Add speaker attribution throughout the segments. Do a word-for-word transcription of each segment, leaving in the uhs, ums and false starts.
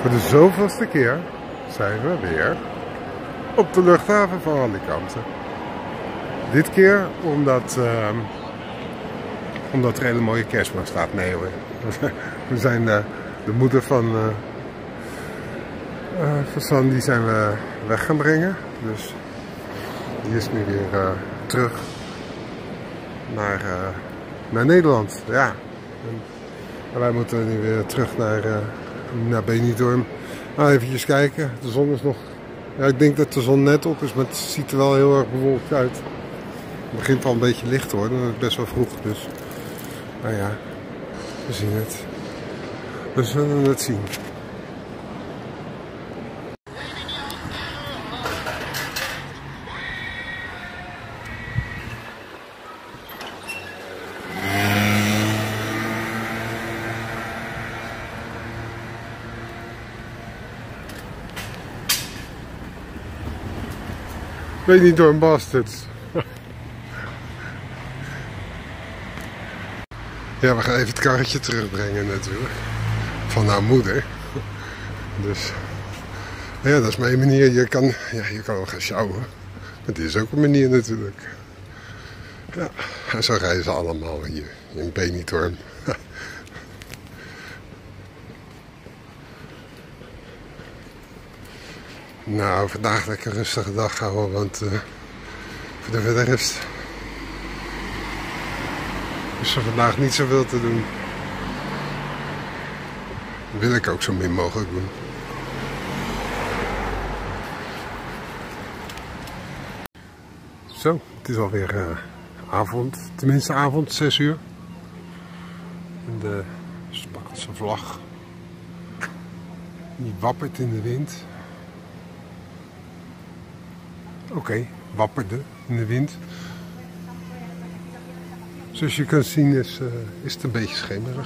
Speaker 1: Voor de zoveelste keer zijn we weer op de luchthaven van Alicante. Dit keer omdat, uh, omdat er een hele mooie kerstman staat. Nee hoor. We zijn uh, de moeder van, uh, uh, van San, die zijn we weg gaan brengen. Dus die is nu weer uh, terug naar, uh, naar Nederland. Ja. En, en wij moeten nu weer terug naar, uh, naar Benidorm. Nou, even kijken. De zon is nog... Ja, ik denk dat de zon net op is, maar het ziet er wel heel erg bewolkt uit. Het begint al een beetje licht te worden. Het is best wel vroeg, dus... Nou ja, we zien het. We zullen het zien. Benidorm Bastards. Ja, we gaan even het karretje terugbrengen natuurlijk. Van haar moeder. Dus ja, dat is mijn manier. Je kan, ja, je kan wel gaan sjouwen. Maar dit is ook een manier natuurlijk. Ja, en zo rijden ze allemaal hier in Benidorm. Nou, vandaag lekker een rustige dag houden, want uh, voor de rest is er vandaag niet zoveel te doen. Dat wil ik ook zo min mogelijk doen. Zo, het is alweer uh, avond, tenminste avond, zes uur. En de Spaanse vlag, die wappert in de wind. Oké, okay, wapperde in de wind. Zoals je kunt zien is, uh, is het een beetje schemerig.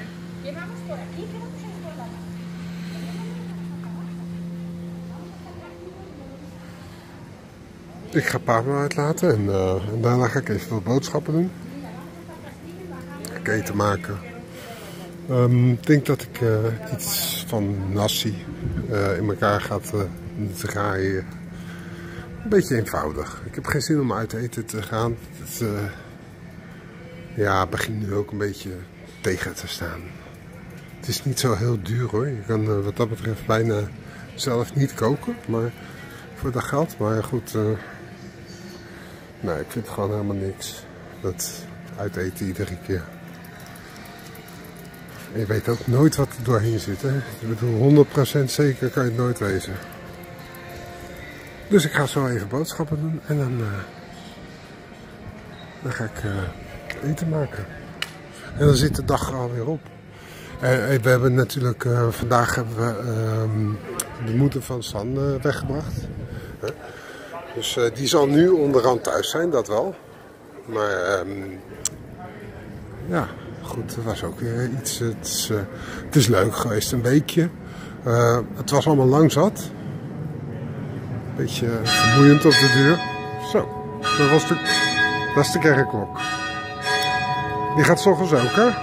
Speaker 1: Ik ga Pablo uitlaten en, uh, en daarna ga ik even wat boodschappen doen. Ga ik eten maken. Um, ik denk dat ik uh, iets van nasi uh, in elkaar ga uh, draaien. Een beetje eenvoudig. Ik heb geen zin om uit eten te gaan. Het uh, ja, begint nu ook een beetje tegen te staan. Het is niet zo heel duur hoor. Je kan uh, wat dat betreft bijna zelf niet koken. Maar voor dat geld. Maar goed. Uh, nou, ik vind het gewoon helemaal niks. Dat uit eten iedere keer. En je weet ook nooit wat er doorheen zit. Hè? Ik bedoel, honderd procent zeker kan je het nooit wezen. Dus ik ga zo even boodschappen doen en dan, uh, dan ga ik uh, eten maken. En dan zit de dag er alweer op. Uh, we hebben natuurlijk, uh, vandaag hebben we uh, de moeder van San uh, weggebracht. Uh, dus uh, die zal nu onderhand thuis zijn, dat wel. Maar um, ja, goed, er was ook weer iets. Het is, uh, het is leuk geweest, een weekje. Uh, het was allemaal lang zat. Beetje vermoeiend op de duur. Zo, dat, was de, dat is de kerkklok. Die gaat 's ochtends ook, hè?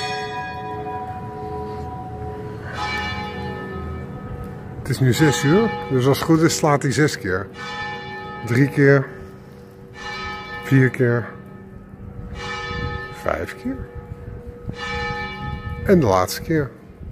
Speaker 1: Het is nu zes uur, dus als het goed is slaat hij zes keer. Drie keer. Vier keer. Vijf keer. En de laatste keer.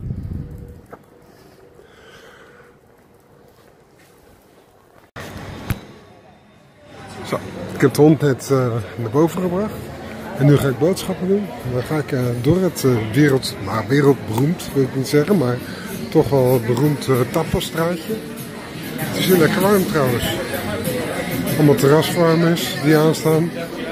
Speaker 1: Zo, ik heb de hond net uh, naar boven gebracht. En nu ga ik boodschappen doen. En dan ga ik uh, door het uh, wereld, nou, wereldberoemd wil ik niet zeggen, maar toch wel beroemd uh, tapasstraatje. Het is hier lekker warm trouwens. Allemaal terraswarmers die aanstaan.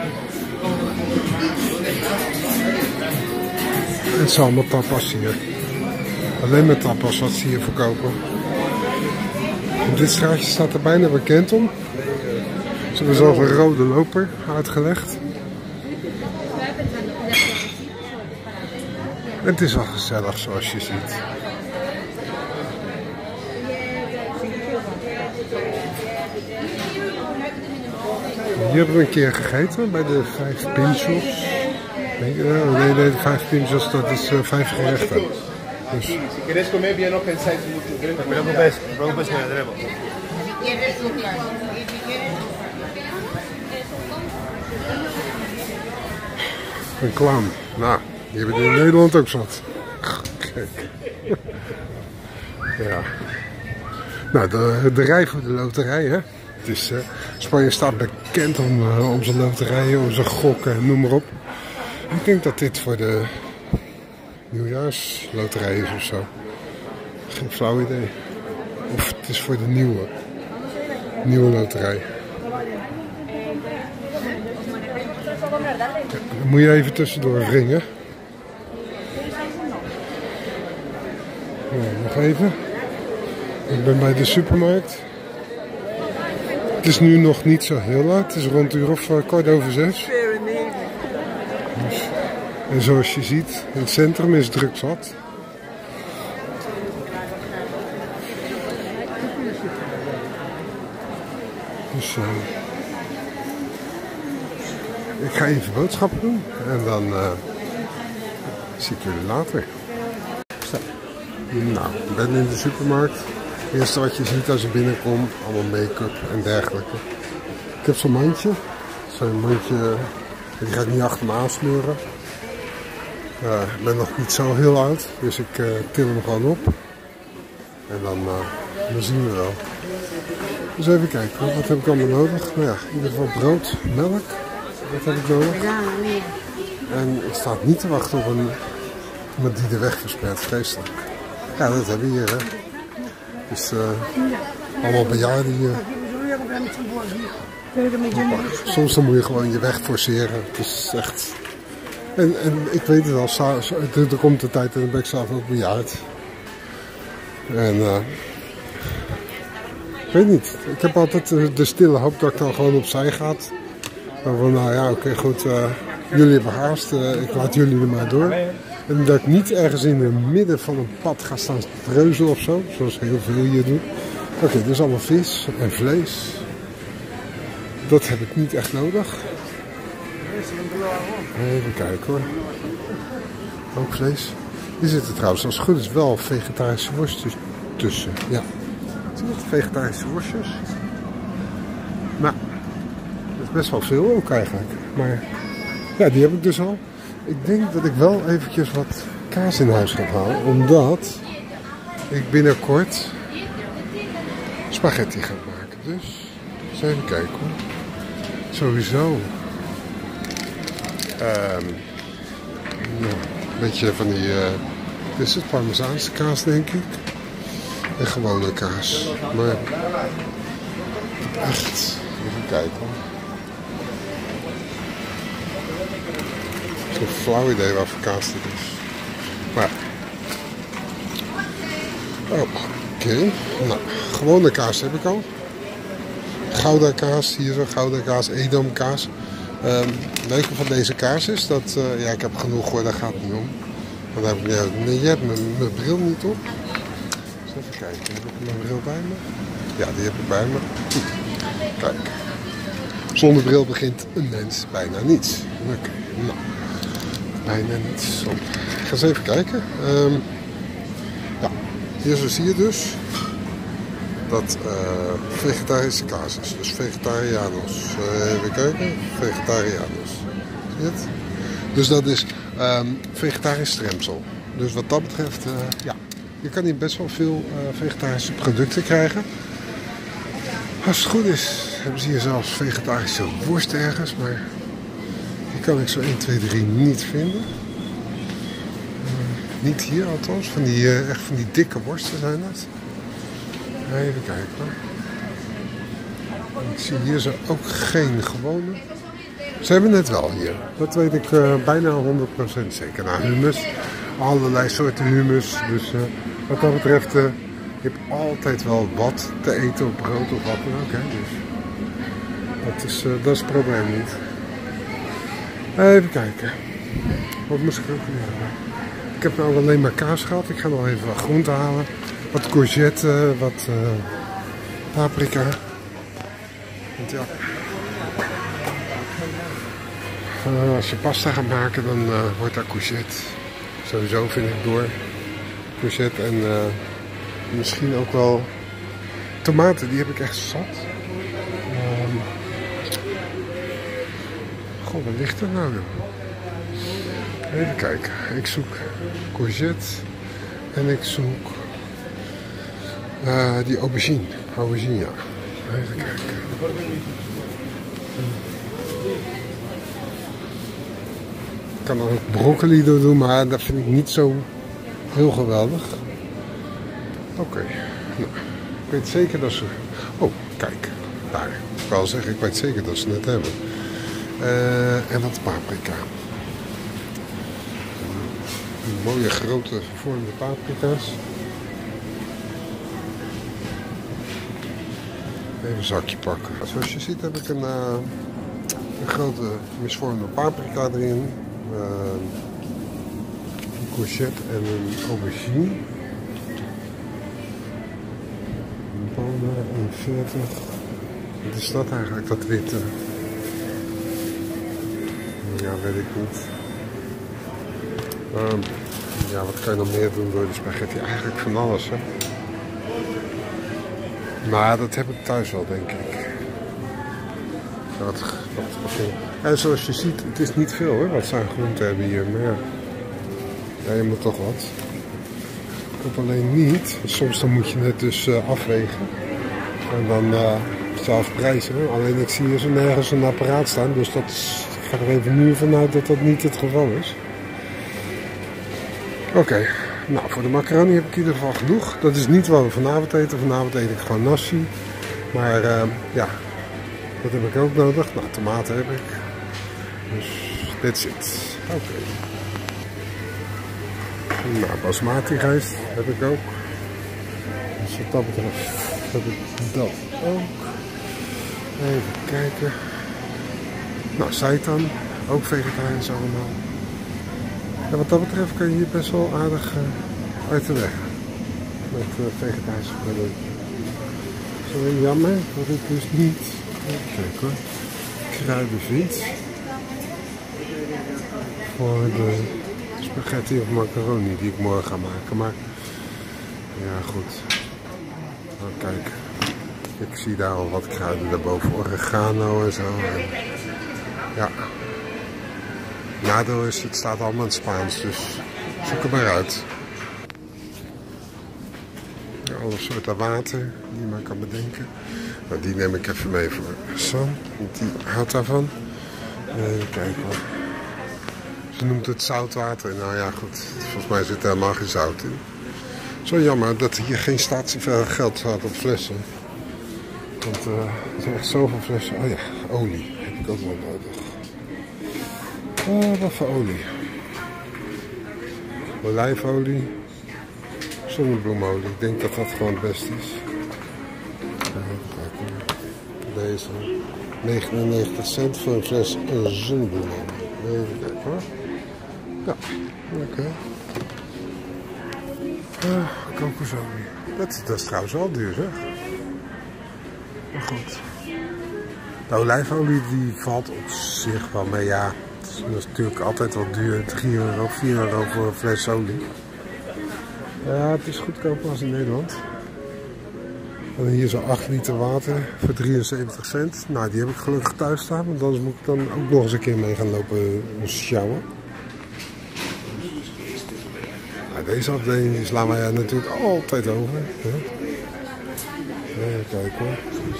Speaker 1: En het zijn allemaal tapas hier. Alleen met tapas wat ze hier verkopen. En dit straatje staat er bijna bekend om. Ze hebben zelf een rode loper uitgelegd. En het is wel gezellig zoals je ziet. Hier hebben we een keer gegeten bij de vijf pinchos. Nee, nee, nee, de vijf pinchos, dat is uh, vijf gerechten. Dus.
Speaker 2: Si quieres comer bien, no pensáis mucho. No te preocupes, no te preocupes que vendremos.
Speaker 1: Een clown. Nou, die hebben we in Nederland ook zat. Kijk. Ja. Nou, de, de rij voor de loterij, hè. Het is, uh, Spanje staat bekend om, uh, om zijn loterijen, om zijn gokken, noem maar op. Ik denk dat dit voor de nieuwjaarsloterij is of zo. Geen flauw idee. Of het is voor de nieuwe, nieuwe loterij. Dan moet je even tussendoor wringen. Nou, nog even. Ik ben bij de supermarkt. Het is nu nog niet zo heel laat. Het is rond uur of uh, kwart over zes. Dus, en zoals je ziet, in het centrum is druk zat. Dus uh, ik ga even boodschappen doen en dan uh, zie ik jullie later. Zo. Nou, ik ben in de supermarkt. Het eerste wat je ziet als je binnenkomt, allemaal make-up en dergelijke. Ik heb zo'n mandje. Zo'n mandje, die ga ik niet achter me aansmeuren. Uh, ik ben nog niet zo heel oud, dus ik uh, til hem gewoon op. En dan, uh, dan zien we wel. Dus even kijken, wat heb ik allemaal nodig? Nou ja, in ieder geval brood, melk. Dat heb ik nodig. En ik sta niet te wachten op een iemand die de weg verspert, vreselijk. Ja, dat hebben we hier, hè. Dus uh, allemaal bejaarden hier. Soms dan moet je gewoon je weg forceren. Het is echt... En, en ik weet het al, er komt de tijd en dan ben ik zelf ook bejaard. En uh, ik weet niet, ik heb altijd de stille hoop dat ik dan gewoon opzij ga. Dan van nou ja, oké okay, goed, uh, jullie hebben haast, uh, ik laat jullie er maar door. En dat ik niet ergens in het midden van een pad ga staan treuzelen of zo, zoals heel veel hier doen. Oké, okay, dus allemaal vis en vlees. Dat heb ik niet echt nodig. Even kijken hoor. Ook vlees. Hier zitten trouwens, als het goed is, wel vegetarische worstjes tussen. Ja. Zie je het? Vegetarische worstjes. Nou, dat is best wel veel ook eigenlijk. Maar ja, die heb ik dus al. Ik denk dat ik wel eventjes wat kaas in huis ga halen. Omdat ik binnenkort spaghetti ga maken. Dus eens even kijken hoor. Sowieso. Um, nou, een beetje van die, uh, dit is het Parmezaanse kaas denk ik. En gewone kaas. Maar echt, even kijken hoor. Zo'n flauw idee wat voor kaas dit is. Maar oh, oké. Okay. Nou, gewone kaas heb ik al. Gouda kaas, hier zo, Gouda kaas, Edam kaas. Um, het leuke van deze kaas is dat, uh, ja ik heb genoeg hoor, daar gaat het niet om. Want dan heb ik, ja, nee, je hebt mijn bril niet op. Dus even kijken, heb ik mijn bril bij me? Ja, die heb ik bij me. Hm. Kijk. Zonder bril begint een mens bijna niets. Oké, okay. Nou. Bijna niets. Op. Ik ga eens even kijken. Um, ja, hier zo zie je dus dat uh, vegetarische kaas is. Dus vegetarianos. Uh, even kijken. Vegetarianos. Zie je het? Dus dat is um, vegetarisch stremsel. Dus wat dat betreft, uh, ja. Je kan hier best wel veel uh, vegetarische producten krijgen. Als het goed is, hebben ze hier zelfs vegetarische worst ergens. Maar die kan ik zo één, twee, drie niet vinden. Uh, niet hier althans. Van die, uh, echt van die dikke worsten zijn dat. Even kijken hoor. Ik zie hier zo ook geen gewone. Ze hebben het wel hier. Dat weet ik uh, bijna honderd procent zeker. Nou, hummus. Allerlei soorten hummus. Dus uh, wat dat betreft, uh, je hebt altijd wel wat te eten op brood of wat dan ook. Hè? Dus dat is, uh, dat is het probleem niet. Even kijken. Wat moest ik ook weer hebben? Ik heb nou alleen maar kaas gehad. Ik ga nog even wat groenten halen. Wat courgette, wat uh, paprika. Want ja, uh, als je pasta gaat maken, dan uh, wordt dat courgette. Sowieso vind ik door. courgette en uh, misschien ook wel tomaten. Die heb ik echt zat. Um, goh, wat ligt er nou? Even kijken. Ik zoek courgette en ik zoek uh, die aubergine. Aubergine, ja. Even kijken. Ik kan ook broccoli doen, maar dat vind ik niet zo heel geweldig. Oké, okay. Nou, ik weet zeker dat ze... Oh, kijk, daar. Ik wil zeggen, ik weet zeker dat ze het hebben. Uh, en wat paprika. Een mooie grote vervormde paprika's. Even een zakje pakken. Zoals je ziet heb ik een, uh, een grote misvormde paprika erin. Uh, een courgette en een aubergine. Een bonen en veertig. Wat is dat eigenlijk, dat witte? Ja, weet ik niet. Um, ja, wat kan je nog meer doen door de spaghetti? Eigenlijk van alles, hè. Maar dat heb ik thuis wel, denk ik. Wat, wat, wat, en zoals je ziet, het is niet veel, hè, wat ze aan groenten hebben hier. Maar ja, ja, je moet toch wat. Ik hoop alleen niet. Soms dan moet je het dus uh, afwegen. En dan uh, zelf prijzen. Hè. Alleen ik zie hier zo nergens een apparaat staan. Dus dat is, ik ga er even nu vanuit dat dat niet het geval is. Oké. Okay. Nou, voor de macaroni heb ik in ieder geval genoeg. Dat is niet wat we vanavond eten. Vanavond eet ik gewoon nasi. Maar uh, ja, dat heb ik ook nodig. Nou, tomaten heb ik. Dus that's it. Oké. Okay. Nou, basmati rijst heb ik ook. Dus wat dat betreft heb ik dat ook. Even kijken. Nou, seitan. Ook vegetarisch allemaal. En wat dat betreft kan je hier best wel aardig uh, uit de weg. Met uh, vegetarische producten. Zo jammer dat ik dus niet, even kijken hoor, kruiden vind. Voor de spaghetti of macaroni die ik morgen ga maken. Maar ja, goed. Nou, kijk. Ik zie daar al wat kruiden daarboven. Oregano en zo. En ja. Nadeel is, het staat allemaal in het Spaans, dus zoek er maar uit. Ja, alle soorten water die je maar kan bedenken. Nou, die neem ik even mee voor Sam, want die houdt daarvan. Even kijken hoor. Ze noemt het zoutwater. Nou ja, goed. Volgens mij zit er helemaal geen zout in. Zo jammer dat hier geen statiegeld staat op flessen. Want uh, er zijn echt zoveel flessen. Oh ja, olie heb ik ook wel nodig. Oh, wat voor olie? Olijfolie, zonnebloemolie. Ik denk dat dat gewoon het beste is. Even kijken. Deze negenennegentig cent voor een fles zonnebloemolie. Even kijken hoor. Ja, oké. Okay. Uh, kokosolie. Dat, dat is trouwens wel duur, zeg. Maar goed. De olijfolie die valt op zich wel mee, ja. Dat is natuurlijk altijd wel duur, drie euro, vier euro voor een fles olie. Ja, het is goedkoper als in Nederland. En hier zo acht liter water voor drieënzeventig cent. Nou, die heb ik gelukkig thuis staan, want anders moet ik dan ook nog eens een keer mee gaan lopen sjouwen. Nou, deze afdeling die slaan wij natuurlijk altijd over. Hè? Even kijken hoor.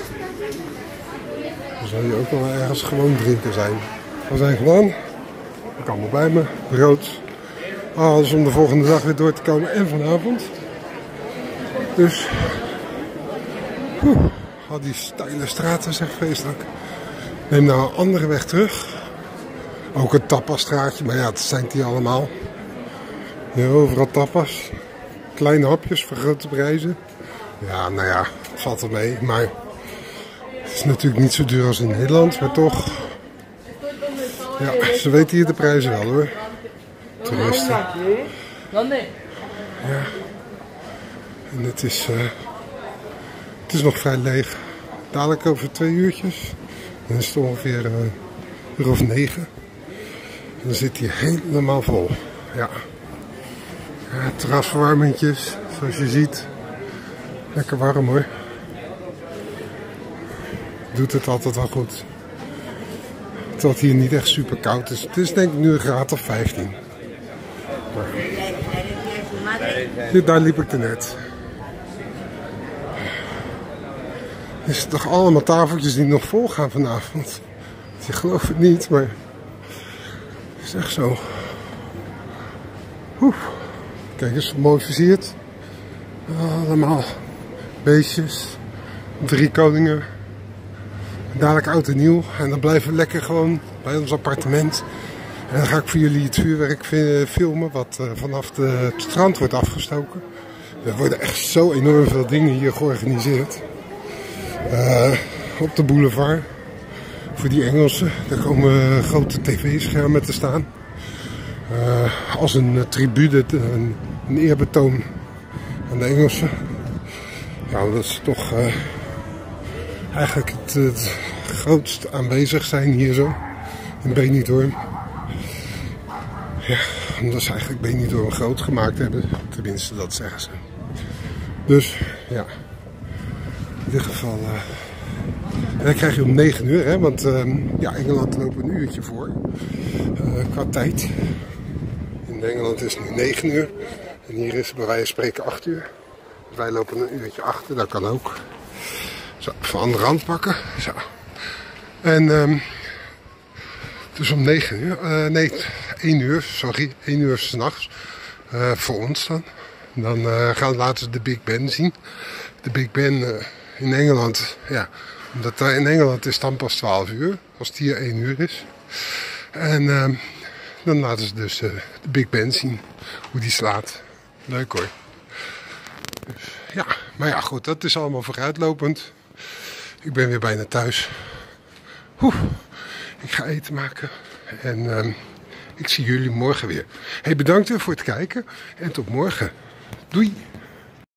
Speaker 1: Dan zou je ook nog ergens gewoon drinken zijn. We zijn gedaan. Ik kan allemaal bij me. Brood. Alles om de volgende dag weer door te komen. En vanavond. Dus. Oeh, al die steile straten zeg feestelijk. Neem nou een andere weg terug. Ook een tapasstraatje. Maar ja, het zijn die allemaal. Ja, overal tapas. Kleine hapjes voor grote prijzen. Ja, nou ja. Het valt er mee. Maar het is natuurlijk niet zo duur als in Nederland. Maar toch. Ja, ze weten hier de prijzen wel hoor. Toeristen. Ja. En het is, uh, het is nog vrij leeg. Dadelijk over twee uurtjes. Dan is het ongeveer uh, een uur of negen. En dan zit hij helemaal vol. Ja. Ja, terrasverwarmingjes, zoals je ziet. Lekker warm hoor. Doet het altijd wel goed. Terwijl het hier niet echt super koud is. Het is denk ik nu een graad of vijftien. Maar... Hier, daar liep ik er net. Er zijn toch allemaal tafeltjes die nog vol gaan vanavond. Je gelooft het niet, maar het is echt zo. Oeh. Kijk eens, mooi versierd. Allemaal beestjes. Drie koningen. Dadelijk oud en nieuw. En dan blijven we lekker gewoon bij ons appartement. En dan ga ik voor jullie het vuurwerk filmen wat vanaf de, het strand wordt afgestoken. Er worden echt zo enorm veel dingen hier georganiseerd. Uh, op de boulevard. Voor die Engelsen. Daar komen grote tv-schermen te staan. Uh, als een uh, tribune, een, een eerbetoon aan de Engelsen. Nou, dat is toch uh, eigenlijk het, het grootst aanwezig zijn hier zo. In Benidorm. Ja, omdat ze eigenlijk Benidorm groot gemaakt hebben. Tenminste, dat zeggen ze. Dus, ja. In ieder geval... Uh, en dan krijg je om negen uur, hè, want uh, ja, Engeland loopt een uurtje voor. Uh, qua tijd. In Engeland is het nu negen uur. En hier is het bij wijze van spreken acht uur. Dus wij lopen een uurtje achter, dat kan ook. Zo, even een andere hand pakken. Zo. En um, dus om negen uur, uh, nee, één uur, sorry, één uur s'nachts. Uh, voor ons dan. Dan uh, gaan we later de Big Ben zien. De Big Ben uh, in Engeland, ja, omdat uh, in Engeland is het dan pas twaalf uur, als het hier één uur is. En uh, dan laten ze dus uh, de Big Ben zien, hoe die slaat. Leuk hoor. Dus, ja, maar ja goed, dat is allemaal vooruitlopend. Ik ben weer bijna thuis. Oeh, ik ga eten maken en uh, ik zie jullie morgen weer. Hey, bedankt voor het kijken en tot morgen. Doei!